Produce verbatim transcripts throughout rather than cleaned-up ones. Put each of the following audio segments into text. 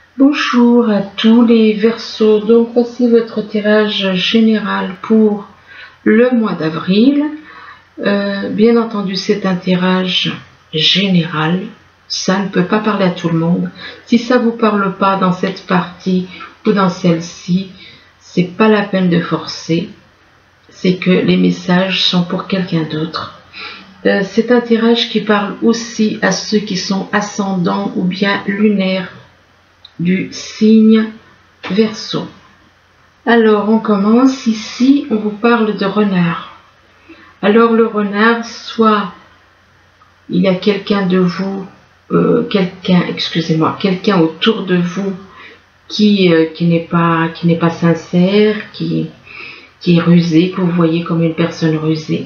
Bonjour à tous les Verseaux, donc voici votre tirage général pour le mois d'avril. Euh, bien entendu, c'est un tirage général, ça ne peut pas parler à tout le monde. Si ça ne vous parle pas dans cette partie ou dans celle-ci, c'est pas la peine de forcer, c'est que les messages sont pour quelqu'un d'autre. Euh, c'est un tirage qui parle aussi à ceux qui sont ascendants ou bien lunaires du signe Verseau. Alors on commence. Ici on vous parle de renard. Alors le renard, soit il y a quelqu'un de vous, euh, quelqu'un, excusez-moi, quelqu'un autour de vous qui, euh, qui n'est pas, qui n'est pas sincère, qui, qui est rusé, que vous voyez comme une personne rusée.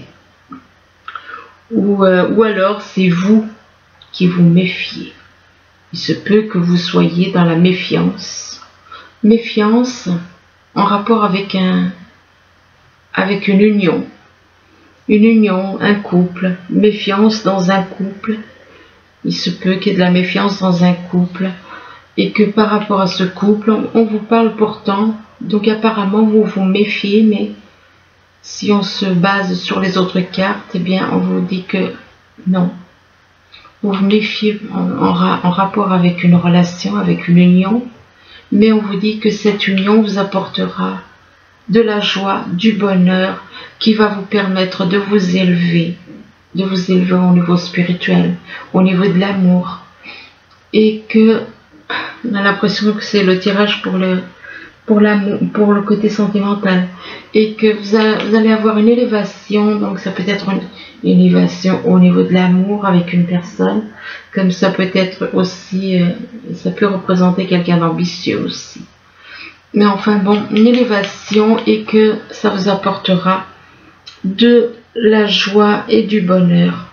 Ou, euh, ou alors c'est vous qui vous méfiez. Il se peut que vous soyez dans la méfiance. Méfiance en rapport avec un, avec une union. Une union, un couple. Méfiance dans un couple. Il se peut qu'il y ait de la méfiance dans un couple. Et que par rapport à ce couple, on, on vous parle pourtant. Donc apparemment vous vous méfiez, mais si on se base sur les autres cartes, eh bien on vous dit que non. Vous vous méfiez en, en, en rapport avec une relation, avec une union, mais on vous dit que cette union vous apportera de la joie, du bonheur, qui va vous permettre de vous élever, de vous élever au niveau spirituel, au niveau de l'amour, et que on a l'impression que c'est le tirage pour le pour l'amour, pour le côté sentimental, et que vous, a, vous allez avoir une élévation. Donc ça peut être une, une élévation au niveau de l'amour avec une personne, comme ça peut être aussi, euh, ça peut représenter quelqu'un d'ambitieux aussi. Mais enfin bon, une élévation, et que ça vous apportera de la joie et du bonheur.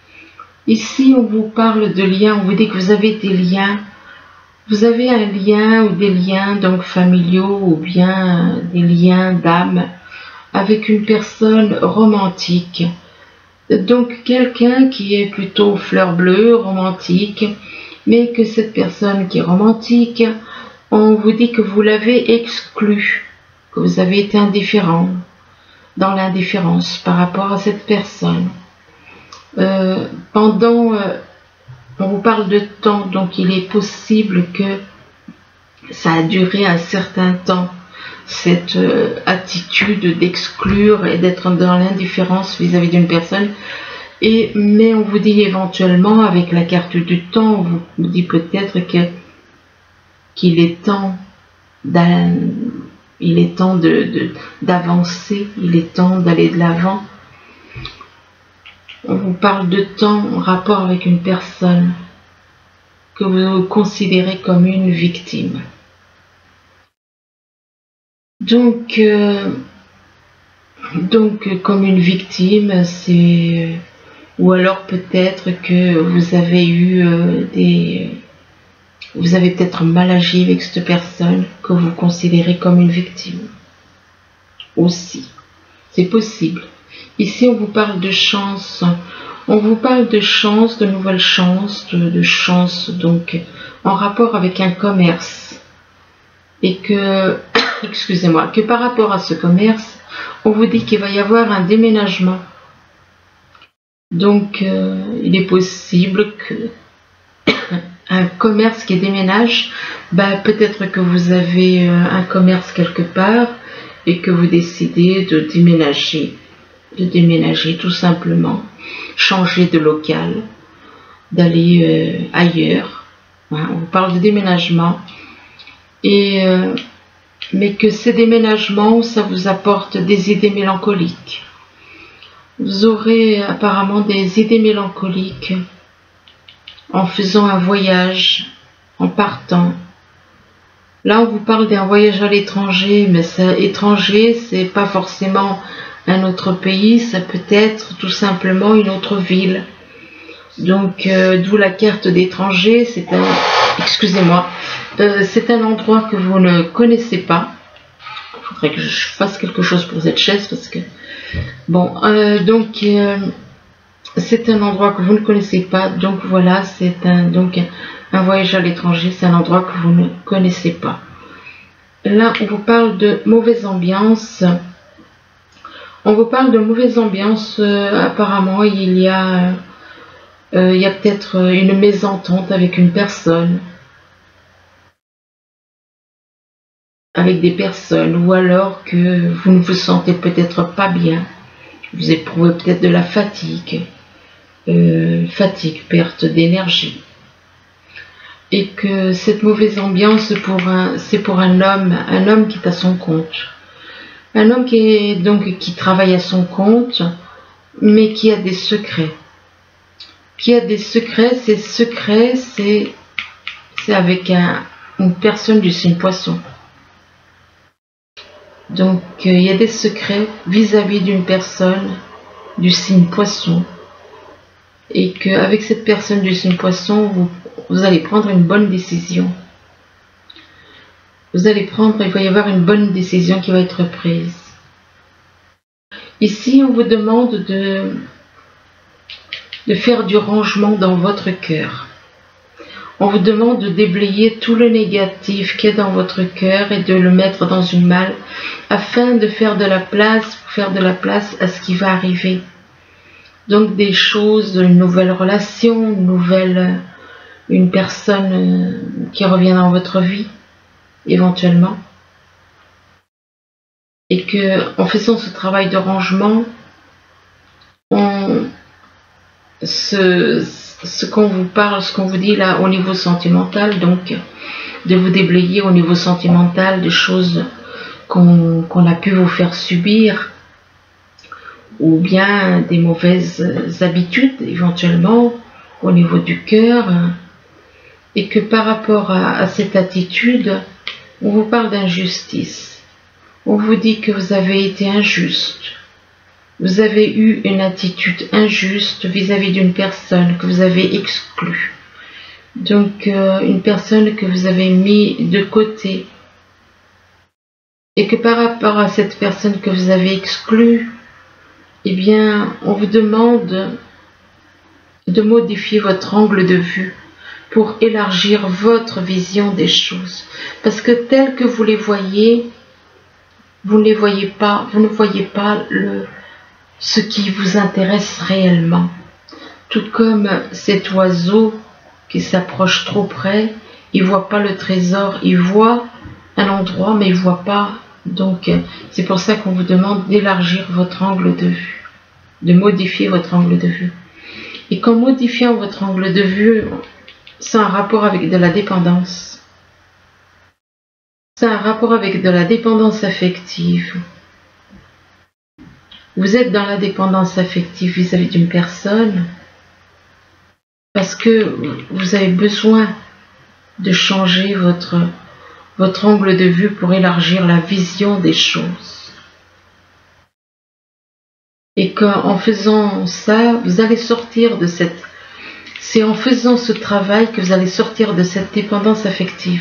Ici on vous parle de liens, on vous dit que vous avez des liens. Vous avez un lien ou des liens donc familiaux ou bien des liens d'âme avec une personne romantique. Donc quelqu'un qui est plutôt fleur bleue, romantique, mais que cette personne qui est romantique, on vous dit que vous l'avez exclu, que vous avez été indifférent, dans l'indifférence par rapport à cette personne. Euh, pendant... Euh, On vous parle de temps, donc il est possible que ça a duré un certain temps, cette euh, attitude d'exclure et d'être dans l'indifférence vis-à-vis d'une personne. Et, mais on vous dit éventuellement, avec la carte du temps, on vous dit peut-être que qu'il est temps il est temps de, de, d'avancer, il est temps d'aller de l'avant. On vous parle de temps en rapport avec une personne que vous considérez comme une victime. Donc, euh, donc comme une victime, c'est... Ou alors peut-être que vous avez eu euh, des... Vous avez peut-être mal agi avec cette personne que vous considérez comme une victime. Aussi, c'est possible. Ici, on vous parle de chance. On vous parle de chance, de nouvelles chances, de, de chance, donc en rapport avec un commerce. Et que, excusez-moi, que par rapport à ce commerce, on vous dit qu'il va y avoir un déménagement. Donc, euh, il est possible que un commerce qui déménage, ben, peut-être que vous avez euh, un commerce quelque part et que vous décidez de déménager. de déménager tout simplement, changer de local, d'aller euh, ailleurs. Hein, on parle de déménagement, et, euh, mais que ces déménagements, ça vous apporte des idées mélancoliques. Vous aurez apparemment des idées mélancoliques en faisant un voyage, en partant. Là, on vous parle d'un voyage à l'étranger, mais ça, étranger, c'est pas forcément un autre pays, ça peut être tout simplement une autre ville. Donc, euh, d'où la carte d'étranger, c'est un, excusez-moi, euh, c'est un endroit que vous ne connaissez pas. Il faudrait que je fasse quelque chose pour cette chaise parce que, bon, euh, donc, euh, c'est un endroit que vous ne connaissez pas. Donc voilà, c'est un, donc un, Un voyage à l'étranger, c'est un endroit que vous ne connaissez pas. Là, on vous parle de mauvaise ambiance. On vous parle de mauvaise ambiance. Euh, apparemment, il y a, euh, il y a peut-être une mésentente avec une personne. Avec des personnes. Ou alors que vous ne vous sentez peut-être pas bien. Vous éprouvez peut-être de la fatigue. Euh, fatigue, perte d'énergie. Et que cette mauvaise ambiance, pour un, c'est pour un homme, un homme qui est à son compte. Un homme qui est donc qui travaille à son compte, mais qui a des secrets. Qui a des secrets, ces secrets, c'est c'est avec un, une personne du signe poisson. Donc euh, il y a des secrets vis-à-vis d'une personne du signe poisson. Et qu'avec cette personne du signe poisson, vous, vous allez prendre une bonne décision. Vous allez prendre, il va y avoir une bonne décision qui va être prise. Ici, on vous demande de, de faire du rangement dans votre cœur. On vous demande de déblayer tout le négatif qui est dans votre cœur et de le mettre dans une malle afin de faire de la place, faire de la place à ce qui va arriver. Donc des choses, une nouvelle relation, une nouvelle, une personne qui revient dans votre vie, éventuellement. Et que, en faisant ce travail de rangement, on, ce, ce qu'on vous parle, ce qu'on vous dit là au niveau sentimental, donc de vous déblayer au niveau sentimental des choses qu'on qu'on a pu vous faire subir, ou bien des mauvaises habitudes éventuellement au niveau du cœur, et que par rapport à, à cette attitude, on vous parle d'injustice. On vous dit que vous avez été injuste, vous avez eu une attitude injuste vis-à-vis d'une personne que vous avez exclue, donc euh, une personne que vous avez mis de côté, et que par rapport à cette personne que vous avez exclue, eh bien, on vous demande de modifier votre angle de vue pour élargir votre vision des choses. Parce que telles que vous les voyez, vous ne les voyez pas, vous ne voyez pas le, ce qui vous intéresse réellement. Tout comme cet oiseau qui s'approche trop près, il ne voit pas le trésor, il voit un endroit, mais il ne voit pas. Donc, c'est pour ça qu'on vous demande d'élargir votre angle de vue, de modifier votre angle de vue. Et qu'en modifiant votre angle de vue, c'est un rapport avec de la dépendance. C'est un rapport avec de la dépendance affective. Vous êtes dans la dépendance affective vis-à-vis d'une personne parce que vous avez besoin de changer votre, votre angle de vue pour élargir la vision des choses. Et qu'en faisant ça, vous allez sortir de cette... C'est en faisant ce travail que vous allez sortir de cette dépendance affective.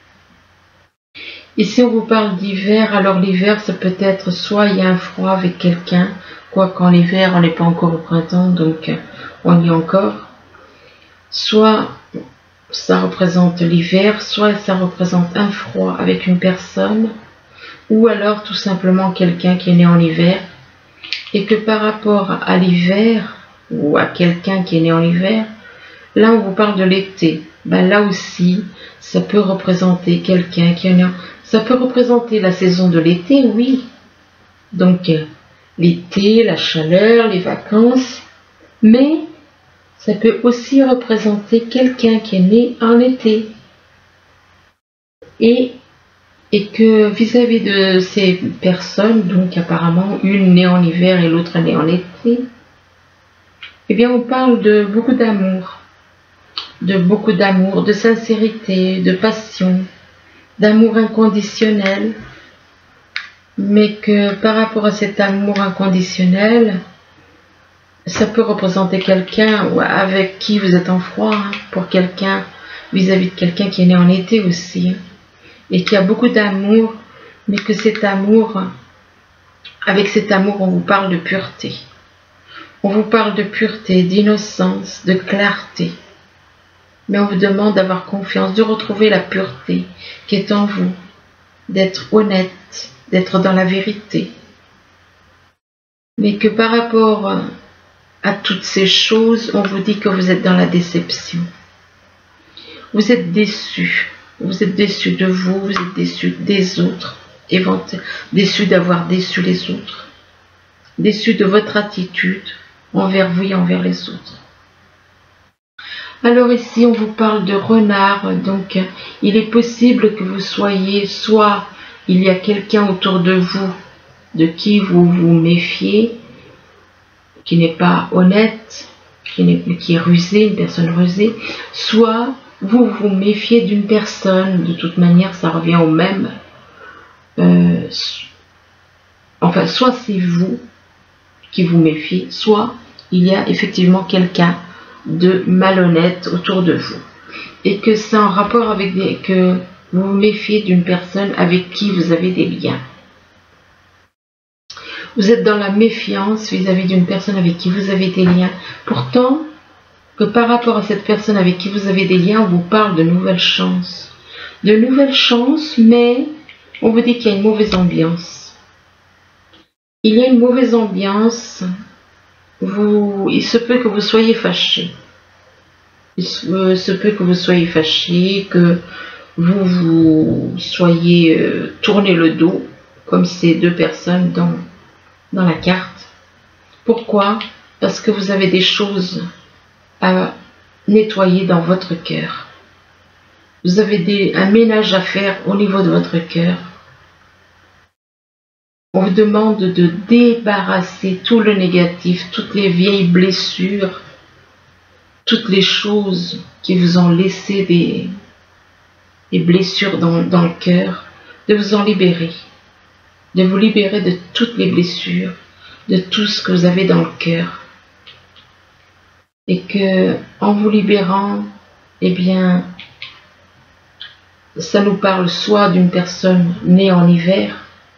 Ici, on vous parle d'hiver. Alors l'hiver, ça peut être soit il y a un froid avec quelqu'un, quoi qu'en l'hiver, on n'est pas encore au printemps, donc on y est encore. Soit ça représente l'hiver, soit ça représente un froid avec une personne, ou alors tout simplement quelqu'un qui est né en hiver, et que par rapport à l'hiver, ou à quelqu'un qui est né en hiver, là on vous parle de l'été, ben là aussi, ça peut représenter quelqu'un qui est né en... Ça peut représenter la saison de l'été, oui. Donc l'été, la chaleur, les vacances, mais ça peut aussi représenter quelqu'un qui est né en été. Et, et que vis-à-vis de ces personnes, donc apparemment une née en hiver et l'autre née en été, eh bien on parle de beaucoup d'amour, de beaucoup d'amour, de sincérité, de passion, d'amour inconditionnel, mais que par rapport à cet amour inconditionnel, ça peut représenter quelqu'un avec qui vous êtes en froid, hein, pour quelqu'un, vis-à-vis de quelqu'un qui est né en été aussi, hein, et qui a beaucoup d'amour, mais que cet amour, avec cet amour, on vous parle de pureté. On vous parle de pureté, d'innocence, de clarté. mais on vous demande d'avoir confiance, de retrouver la pureté qui est en vous, d'être honnête, d'être dans la vérité. Mais que par rapport à toutes ces choses, on vous dit que vous êtes dans la déception. Vous êtes déçu. Vous êtes déçu de vous, vous êtes déçu des autres, déçu d'avoir déçu les autres, déçu de votre attitude envers vous et envers les autres. Alors ici, on vous parle de renard, donc il est possible que vous soyez, soit il y a quelqu'un autour de vous de qui vous vous méfiez, qui n'est pas honnête, qui, n'est, qui est rusé, une personne rusée, soit vous vous méfiez d'une personne, de toute manière ça revient au même, euh, enfin soit c'est vous qui vous méfiez, soit il y a effectivement quelqu'un de malhonnête autour de vous, et que c'est en rapport avec des, que vous vous méfiez d'une personne avec qui vous avez des liens. Vous êtes dans la méfiance vis-à-vis d'une personne avec qui vous avez des liens. Pourtant, que par rapport à cette personne avec qui vous avez des liens, on vous parle de nouvelles chances. De nouvelles chances, mais on vous dit qu'il y a une mauvaise ambiance. Il y a une mauvaise ambiance. Vous, il se peut que vous soyez fâché. Il se peut que vous soyez fâché, que vous vous soyez euh, tourné le dos, comme ces deux personnes dans dans la carte. Pourquoi? Parce que vous avez des choses à nettoyer dans votre cœur. Vous avez des, un ménage à faire au niveau de votre cœur. On vous demande de débarrasser tout le négatif, toutes les vieilles blessures, toutes les choses qui vous ont laissé des, des blessures dans, dans le cœur, de vous en libérer. De vous libérer de toutes les blessures, de tout ce que vous avez dans le cœur. Et que, en vous libérant, eh bien, ça nous parle soit d'une personne née en hiver,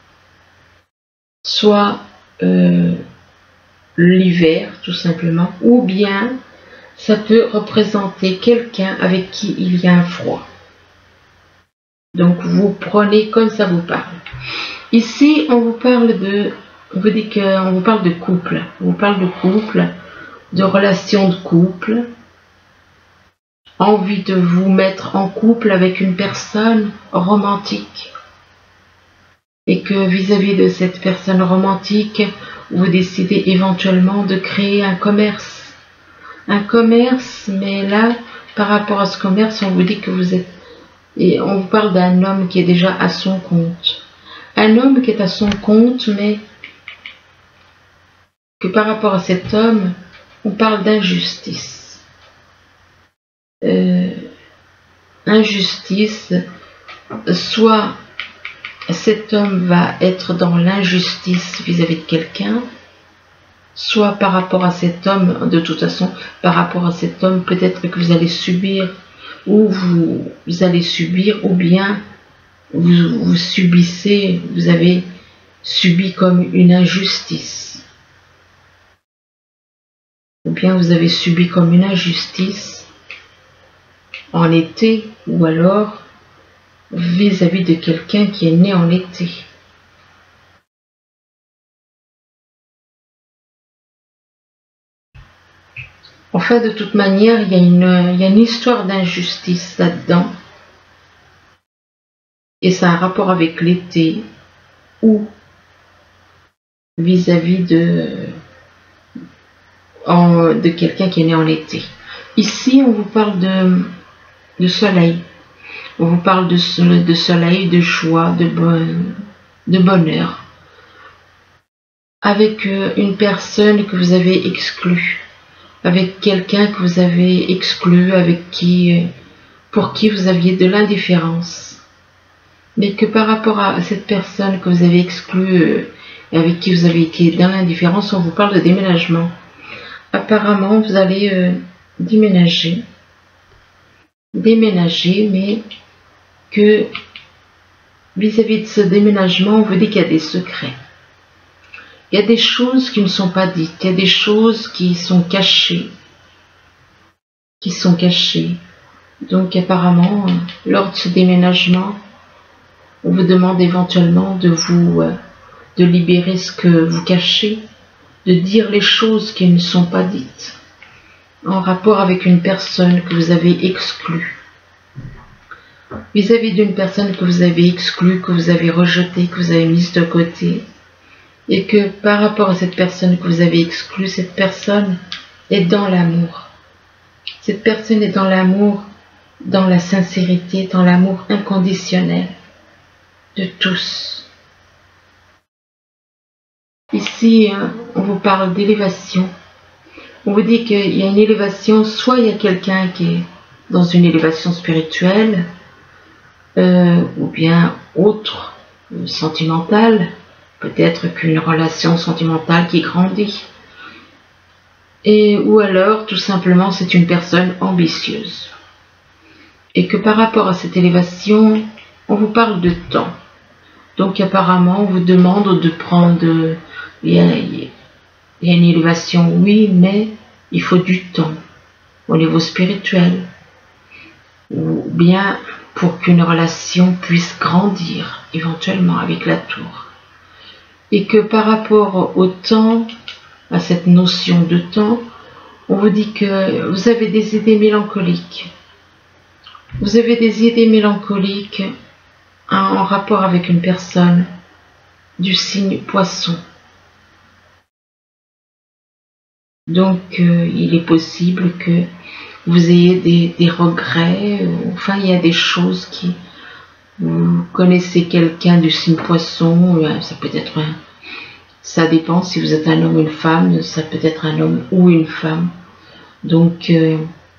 soit euh, l'hiver, tout simplement, ou bien ça peut représenter quelqu'un avec qui il y a un froid. Donc, vous prenez comme ça vous parle. Ici, on vous parle de, on vous dit qu'on vous parle de couple, on vous parle de couple, de relations de couple, envie de vous mettre en couple avec une personne romantique, et que vis-à-vis de cette personne romantique, vous décidez éventuellement de créer un commerce, un commerce, mais là, par rapport à ce commerce, on vous dit que vous êtes, et on vous parle d'un homme qui est déjà à son compte. Un homme qui est à son compte, mais que par rapport à cet homme, on parle d'injustice. Euh, injustice, soit cet homme va être dans l'injustice vis-à-vis de quelqu'un, soit par rapport à cet homme, de toute façon, par rapport à cet homme, peut-être que vous allez subir, ou vous, vous allez subir, ou bien Vous, vous subissez, vous avez subi comme une injustice. Ou bien vous avez subi comme une injustice en été, ou alors vis-à-vis de quelqu'un qui est né en été. Enfin, de toute manière, il y a une, il y a une histoire d'injustice là-dedans. Et ça a un rapport avec l'été ou vis-à-vis de, en, de quelqu'un qui est né en été. Ici, on vous parle de, de soleil. On vous parle de, de soleil, de joie, de, bon, de bonheur. Avec une personne que vous avez exclue. Avec quelqu'un que vous avez exclu, avec qui, pour qui vous aviez de l'indifférence. Mais que par rapport à cette personne que vous avez exclue euh, et avec qui vous avez été dans l'indifférence, on vous parle de déménagement. Apparemment, vous allez euh, déménager. Déménager, mais que vis-à-vis de ce déménagement, on vous dit qu'il y a des secrets. Il y a des choses qui ne sont pas dites, il y a des choses qui sont cachées. Qui sont cachées. Donc apparemment, lors de ce déménagement, on vous demande éventuellement de vous de libérer ce que vous cachez, de dire les choses qui ne sont pas dites, en rapport avec une personne que vous avez exclue. Vis-à-vis d'une personne que vous avez exclue, que vous avez rejetée, que vous avez mise de côté, et que par rapport à cette personne que vous avez exclue, cette personne est dans l'amour. Cette personne est dans l'amour, dans la sincérité, dans l'amour inconditionnel de tous. Ici, on vous parle d'élévation. On vous dit qu'il y a une élévation, soit il y a quelqu'un qui est dans une élévation spirituelle, euh, ou bien autre, euh, sentimentale, peut-être qu'une relation sentimentale qui grandit. Et, ou alors, tout simplement, c'est une personne ambitieuse. Et que par rapport à cette élévation, on vous parle de temps. Donc apparemment, on vous demande de prendre... Il y a, il y a une élévation, oui, mais il faut du temps au niveau spirituel. Ou bien pour qu'une relation puisse grandir, éventuellement, avec la tour. Et que par rapport au temps, à cette notion de temps, on vous dit que vous avez des idées mélancoliques. Vous avez des idées mélancoliques en rapport avec une personne du signe Poisson. Donc, euh, il est possible que vous ayez des, des regrets. Enfin, il y a des choses qui... Vous connaissez quelqu'un du signe Poisson, ça peut être un... Ça dépend si vous êtes un homme ou une femme, ça peut être un homme ou une femme. Donc, euh,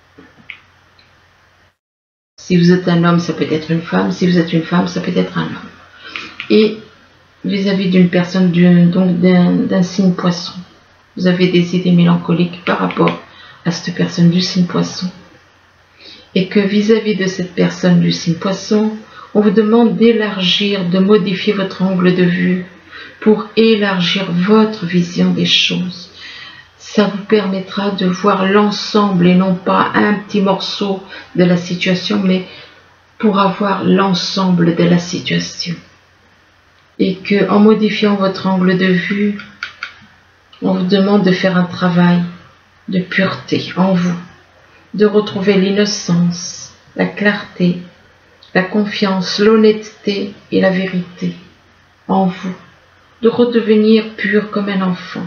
si vous êtes un homme, ça peut être une femme. Si vous êtes une femme, ça peut être un homme. Et vis-à-vis d'une personne, donc d'un signe Poisson, vous avez des idées mélancoliques par rapport à cette personne du signe Poisson. Et que vis-à-vis de cette personne du signe Poisson, on vous demande d'élargir, de modifier votre angle de vue pour élargir votre vision des choses. Ça vous permettra de voir l'ensemble et non pas un petit morceau de la situation, mais pour avoir l'ensemble de la situation. Et que en modifiant votre angle de vue, on vous demande de faire un travail de pureté en vous, de retrouver l'innocence, la clarté, la confiance, l'honnêteté et la vérité en vous, de redevenir pur comme un enfant,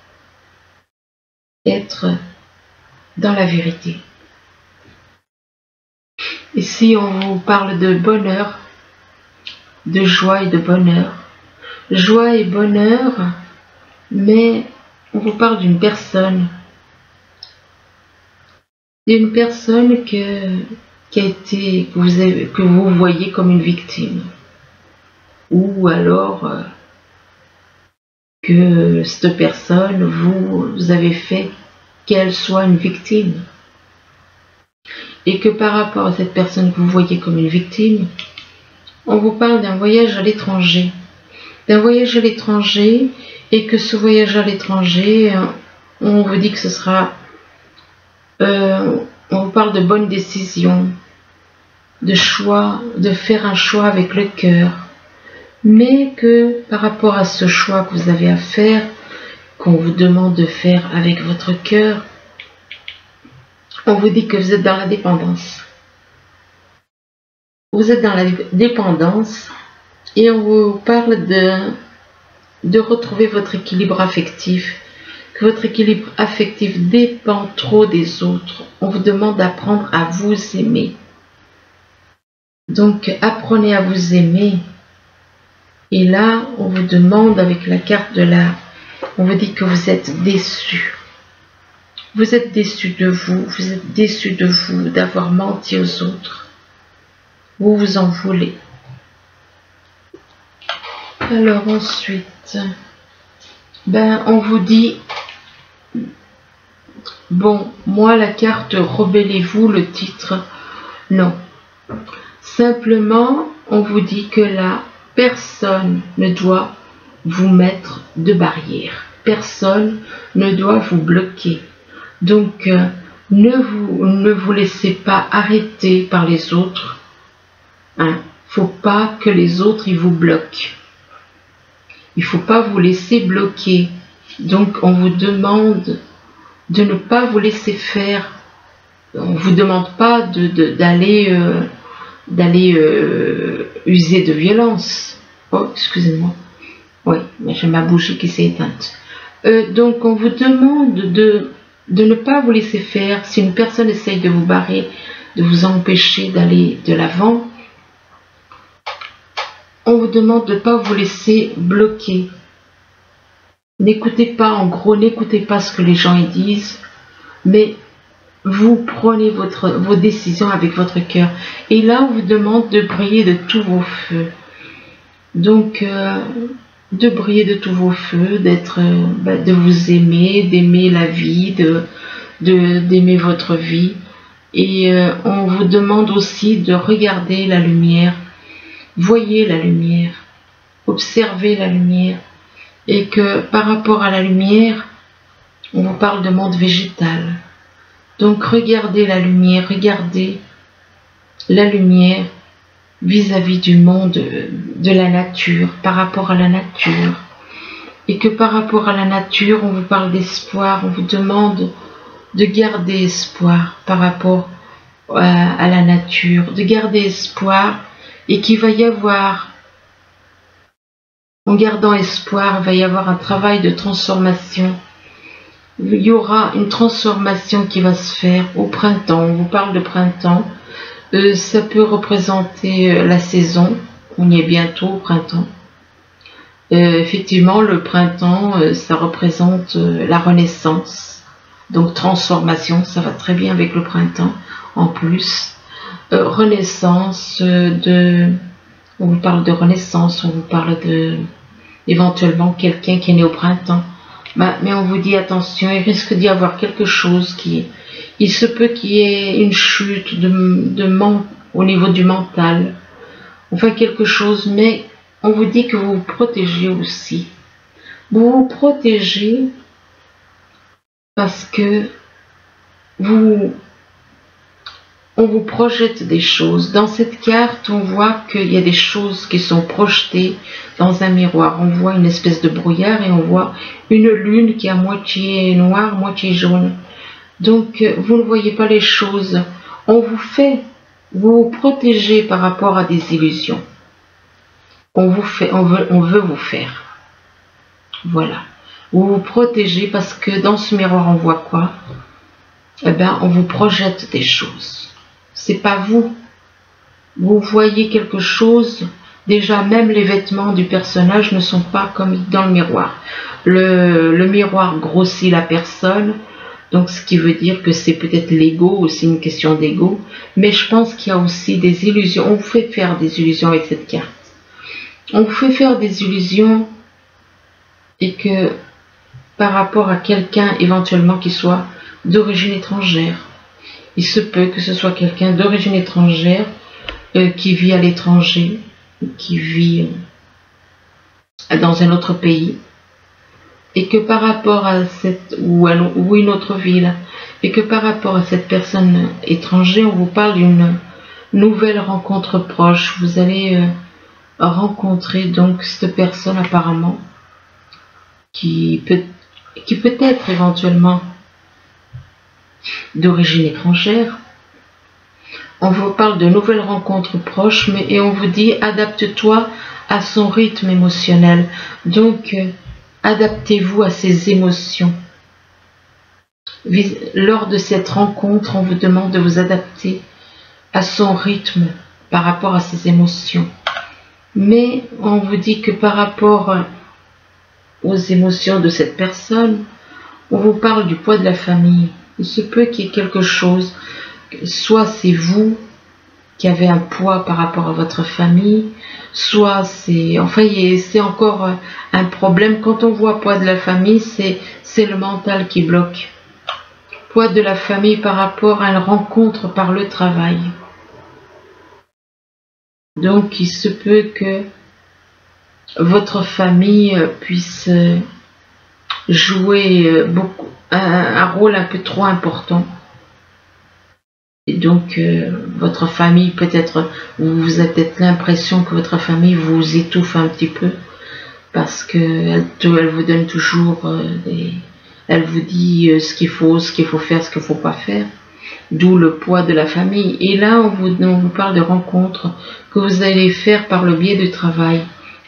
être dans la vérité. Ici, on vous parle de bonheur, de joie et de bonheur. Joie et bonheur, mais on vous parle d'une personne, d'une personne que, qui a été, que vous, avez, que vous voyez comme une victime, ou alors euh, que cette personne, vous, vous avez fait qu'elle soit une victime, et que par rapport à cette personne que vous voyez comme une victime, on vous parle d'un voyage à l'étranger, d'un voyage à l'étranger, et que ce voyage à l'étranger, on vous dit que ce sera, euh, on vous parle de bonnes décisions, de choix, de faire un choix avec le cœur, mais que par rapport à ce choix que vous avez à faire, qu'on vous demande de faire avec votre cœur, on vous dit que vous êtes dans la dépendance. Vous êtes dans la dépendance et on vous parle de, de retrouver votre équilibre affectif, que votre équilibre affectif dépend trop des autres. On vous demande d'apprendre à vous aimer. Donc, apprenez à vous aimer. Et là, on vous demande avec la carte de la... On vous dit que vous êtes déçu. Vous êtes déçu de vous. Vous êtes déçu de vous, d'avoir menti aux autres. Vous vous en voulez. Alors ensuite, ben on vous dit... Bon, moi la carte rebellez-vous, le titre, non. Simplement, on vous dit que là, personne ne doit vous mettre de barrière. Personne ne doit vous bloquer. Donc, euh, Ne vous, ne vous laissez pas arrêter par les autres. Hein. Faut pas que les autres ils vous bloquent. Il faut pas vous laisser bloquer. Donc on vous demande de ne pas vous laisser faire. On vous demande pas de, de, d'aller euh, d'aller euh, user de violence. Oh, excusez-moi. Oui, mais j'ai ma bougie qui s'est éteinte. Euh, donc on vous demande de, de ne pas vous laisser faire. Si une personne essaye de vous barrer, de vous empêcher d'aller de l'avant, on vous demande de ne pas vous laisser bloquer. N'écoutez pas, en gros, n'écoutez pas ce que les gens y disent, mais vous prenez votre, vos décisions avec votre cœur. Et là, on vous demande de briller de tous vos feux. Donc, euh, de briller de tous vos feux, d'être, euh, bah, de vous aimer, d'aimer la vie, de, de, d'aimer votre vie. Et euh, on vous demande aussi de regarder la lumière. Voyez la lumière, observez la lumière, et que par rapport à la lumière, on vous parle de monde végétal. Donc regardez la lumière, regardez la lumière vis-à-vis du monde de la nature, par rapport à la nature. Et que par rapport à la nature, on vous parle d'espoir, on vous demande de garder espoir par rapport à, à la nature, de garder espoir. Et qu'il va y avoir, en gardant espoir, il va y avoir un travail de transformation. Il y aura une transformation qui va se faire au printemps. On vous parle de printemps. Euh, ça peut représenter euh, la saison. On y est bientôt au printemps. Euh, effectivement, le printemps, euh, ça représente euh, la renaissance. Donc transformation, ça va très bien avec le printemps en plus. Euh, renaissance, euh, de, on vous parle de renaissance, on vous parle de éventuellement quelqu'un qui est né au printemps. Bah, mais on vous dit attention, il risque d'y avoir quelque chose qui, il se peut qu'il y ait une chute de, de man, au niveau du mental, enfin quelque chose, mais on vous dit que vous vous protégez aussi. Vous vous protégez parce que vous on vous projette des choses. Dans cette carte, on voit qu'il y a des choses qui sont projetées dans un miroir. On voit une espèce de brouillard et on voit une lune qui est à moitié noire, moitié jaune. Donc, vous ne voyez pas les choses. On vous fait, vous vous protégez par rapport à des illusions. On vous fait, on veut, on veut vous faire. Voilà. Vous vous protégez parce que dans ce miroir, on voit quoi? Eh bien, on vous projette des choses. C'est pas vous. Vous voyez quelque chose. Déjà, même les vêtements du personnage ne sont pas comme dans le miroir. Le, le miroir grossit la personne. Donc, ce qui veut dire que c'est peut-être l'ego, aussi une question d'ego. Mais je pense qu'il y a aussi des illusions. On vous fait faire des illusions avec cette carte. On vous fait faire des illusions et que par rapport à quelqu'un éventuellement qui soit d'origine étrangère. Il se peut que ce soit quelqu'un d'origine étrangère euh, qui vit à l'étranger, qui vit euh, dans un autre pays, et que par rapport à cette, ou, à, ou une autre ville, et que par rapport à cette personne étrangère, on vous parle d'une nouvelle rencontre proche. Vous allez euh, rencontrer donc cette personne apparemment, qui peut, qui peut être éventuellement d'origine étrangère. On vous parle de nouvelles rencontres proches, mais et on vous dit adapte-toi à son rythme émotionnel. Donc euh, adaptez-vous à ses émotions. Lors de cette rencontre, on vous demande de vous adapter à son rythme par rapport à ses émotions. Mais on vous dit que par rapport aux émotions de cette personne, on vous parle du poids de la famille. Il se peut qu'il y ait quelque chose, soit c'est vous qui avez un poids par rapport à votre famille, soit c'est, enfin c'est encore un problème. Quand on voit poids de la famille, c'est c'est le mental qui bloque. Poids de la famille par rapport à une rencontre par le travail. Donc il se peut que votre famille puisse jouer beaucoup, un, un rôle un peu trop important Et donc, euh, votre famille, peut-être, vous avez peut-être l'impression que votre famille vous étouffe un petit peu, parce qu'elle elle vous donne toujours euh, des... Elle vous dit euh, ce qu'il faut, ce qu'il faut faire, ce qu'il ne faut pas faire. D'où le poids de la famille. Et là, on vous, on vous parle de rencontres que vous allez faire par le biais du travail.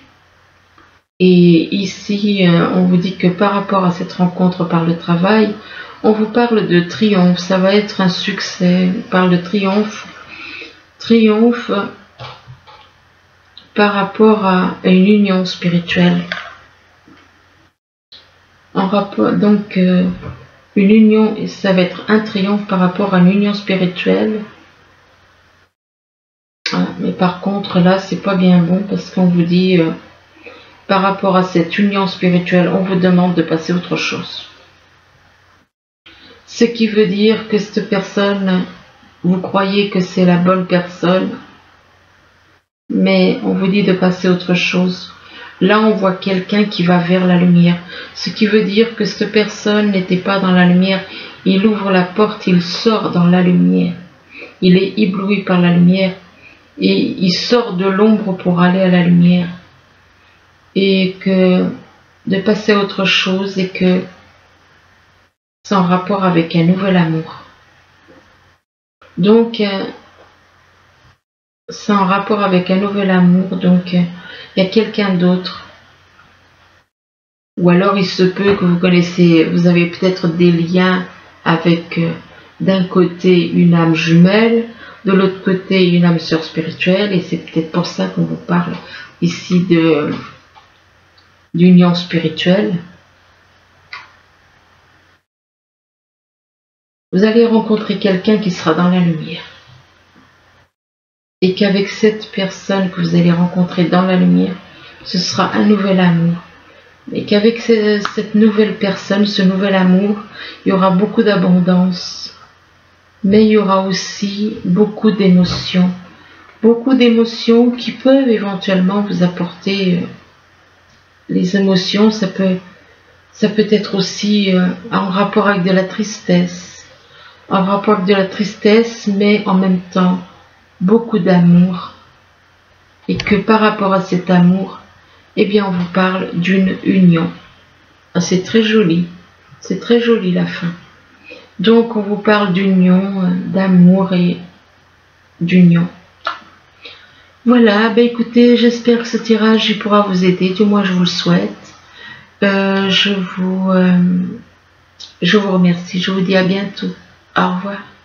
Et ici, euh, on vous dit que par rapport à cette rencontre par le travail, on vous parle de triomphe. Ça va être un succès. On parle de triomphe. Triomphe par rapport à une union spirituelle. En rapport, donc, euh, une union, ça va être un triomphe par rapport à une union spirituelle. Ah, mais par contre, là, c'est pas bien bon parce qu'on vous dit, euh, par rapport à cette union spirituelle, on vous demande de passer à autre chose. Ce qui veut dire que cette personne, vous croyez que c'est la bonne personne, mais on vous dit de passer à autre chose. Là, on voit quelqu'un qui va vers la lumière. Ce qui veut dire que cette personne n'était pas dans la lumière. Il ouvre la porte, il sort dans la lumière. Il est ébloui par la lumière. Et il sort de l'ombre pour aller à la lumière. Et que de passer à autre chose et que c'est en rapport avec un nouvel amour. Donc, c'est en rapport avec un nouvel amour. Donc, il y a quelqu'un d'autre. Ou alors il se peut que vous connaissez, vous avez peut-être des liens avec euh, d'un côté une âme jumelle, de l'autre côté une âme sœur spirituelle, et c'est peut-être pour ça qu'on vous parle ici de d'union spirituelle. Vous allez rencontrer quelqu'un qui sera dans la lumière. Et qu'avec cette personne que vous allez rencontrer dans la lumière, ce sera un nouvel amour. Et qu'avec ce, cette nouvelle personne, ce nouvel amour, il y aura beaucoup d'abondance. Mais il y aura aussi beaucoup d'émotions. Beaucoup d'émotions qui peuvent éventuellement vous apporter... Euh, les émotions, ça peut, ça peut être aussi euh, en rapport avec de la tristesse. En rapport avec de la tristesse, mais en même temps... beaucoup d'amour, et que par rapport à cet amour, eh bien on vous parle d'une union. Ah, c'est très joli, c'est très joli la fin. Donc on vous parle d'union, d'amour et d'union. Voilà, ben écoutez, j'espère que ce tirage il pourra vous aider, du moins je vous le souhaite. Euh, je vous, euh, je vous remercie, je vous dis à bientôt. Au revoir.